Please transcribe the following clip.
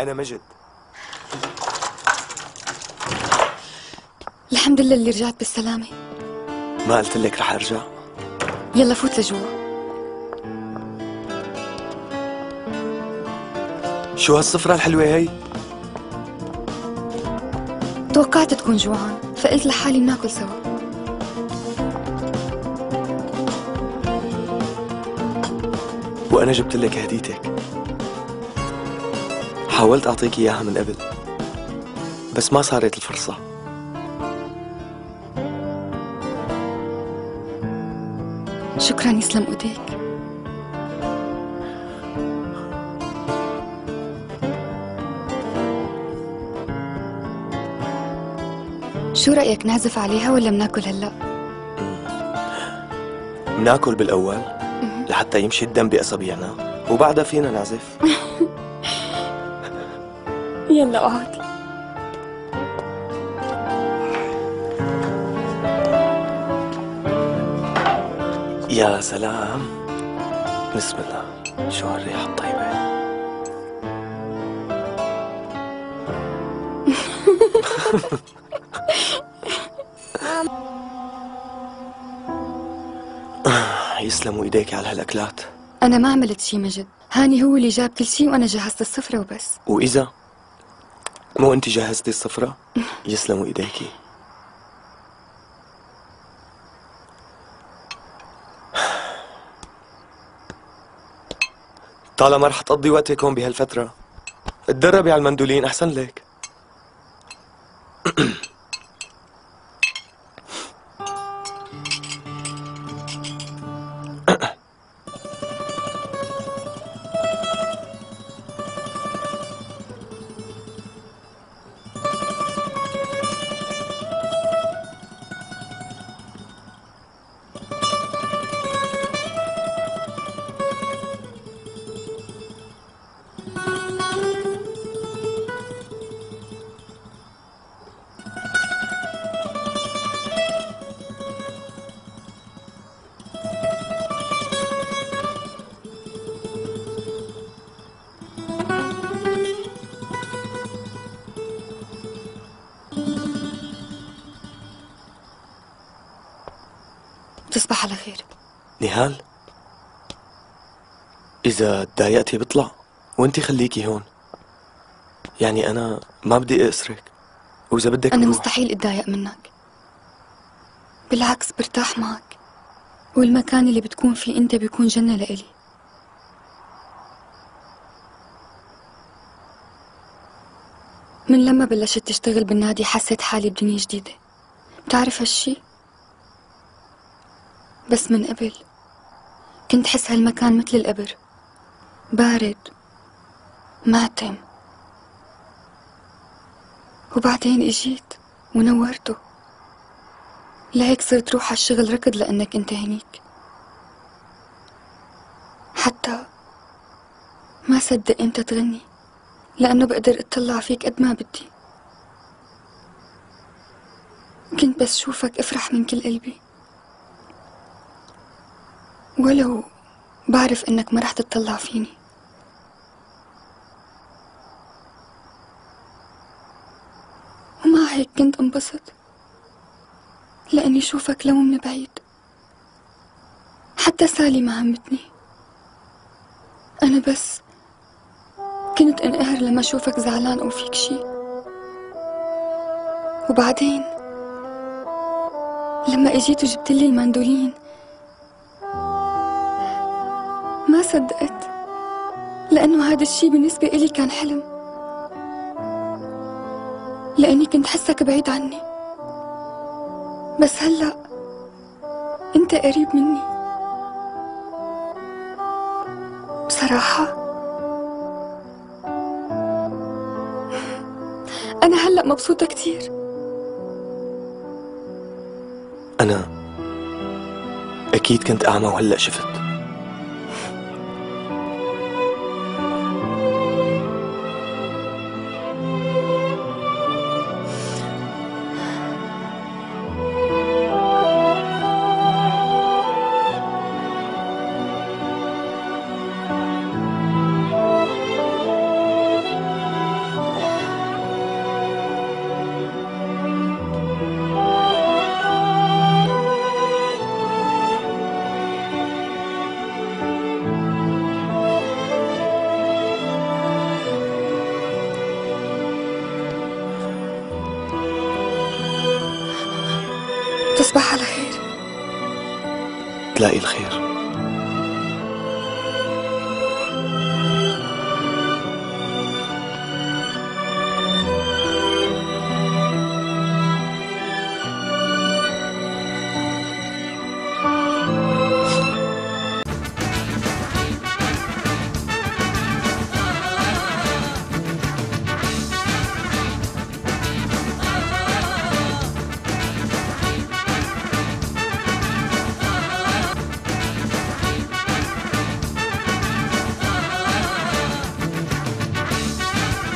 أنا مجد. الحمد لله اللي رجعت بالسلامة. ما قلت لك رح أرجع؟ يلا فوت لجوا. شو هالصفرة الحلوة هي؟ توقعت تكون جوعان فقلت لحالي بناكل سوا. وأنا جبت لك هديتك. حاولت أعطيك إياها من قبل بس ما صارت الفرصة. شكرا يسلم ايديك. شو رأيك نعزف عليها ولا مناكل هلأ؟ مناكل بالأول لحتى يمشي الدم بأصابعنا وبعدها فينا نعزف. يلا اقعد. يا سلام، بسم الله، شو هالريحة الطيبة. يسلموا ايديك على هالاكلات. انا ما عملت شي مجد، هاني هو اللي جاب كل شي وانا جهزت السفرة وبس. واذا مو انت جهزتي السفرة؟ يسلموا ايديكي. طالما رح تقضي وقتك هون بهالفترة اتدربي على المندولين احسن لك. تصبح على خير. نهال، إذا تضايقتي بطلع وانتي خليكي هون. يعني أنا ما بدي أسرك، وإذا بدك أنا بروح. مستحيل أتضايق منك، بالعكس برتاح معك، والمكان اللي بتكون فيه أنت بيكون جنة لإلي. من لما بلشت تشتغل بالنادي حسيت حالي بدنيا جديدة، بتعرف هالشي؟ بس من قبل كنت حس هالمكان مثل القبر، بارد معتم، وبعدين اجيت ونورته، لهيك صرت روح عالشغل ركض لأنك انت هنيك. حتى ما صدق انت تغني لأنه بقدر اطلع فيك قد ما بدي. كنت بس شوفك افرح من كل قلبي، ولو بعرف انك ما رح تطلع فيني. ومع هيك كنت انبسط لأني شوفك لو من بعيد. حتى سالي ما همتني، أنا بس كنت انقهر لما أشوفك زعلان أو فيك شي. وبعدين لما اجيت وجبت لي المندولين ما صدقت، لأنه هذا الشي بالنسبة إلي كان حلم، لأني كنت حسك بعيد عني. بس هلأ أنت قريب مني. بصراحة أنا هلأ مبسوطة كتير. أنا أكيد كنت أعمى وهلأ شفت. تصبح على خير. تلاقي الخير.